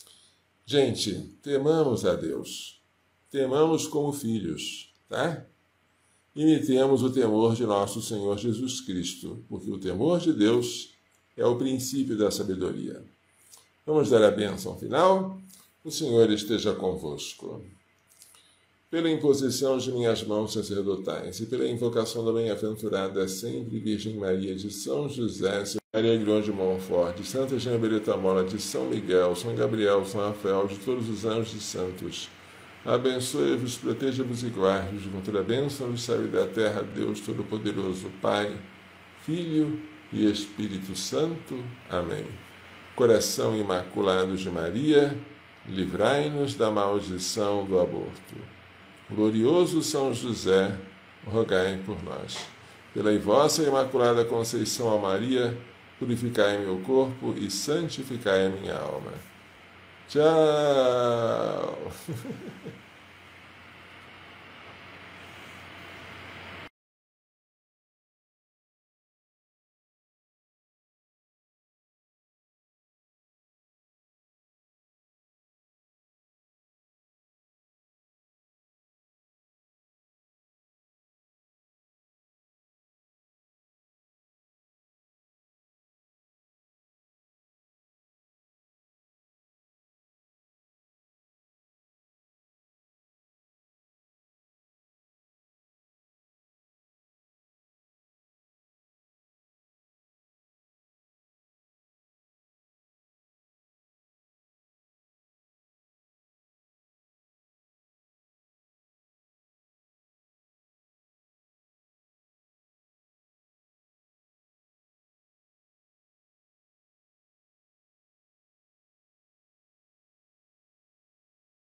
Gente, temamos a Deus, temamos como filhos, tá? Imitemos o temor de nosso Senhor Jesus Cristo, porque o temor de Deus é o princípio da sabedoria. Vamos dar a bênção final? O Senhor esteja convosco. Pela imposição de minhas mãos sacerdotais e pela invocação da bem-aventurada sempre Virgem Maria de São José, Maria Grão de Montfort, de Santa Genevieve Mola, de São Miguel, São Gabriel, São Rafael, de todos os anjos e santos, abençoe-vos, proteja-vos e guarde-vos com toda a bênção do céu e da terra, Deus Todo-Poderoso, Pai, Filho e Espírito Santo. Amém. Coração imaculado de Maria, livrai-nos da maldição do aborto. Glorioso São José, rogai por nós. Pela vossa imaculada conceição a Maria, purificai meu corpo e santificai a minha alma. Tchau!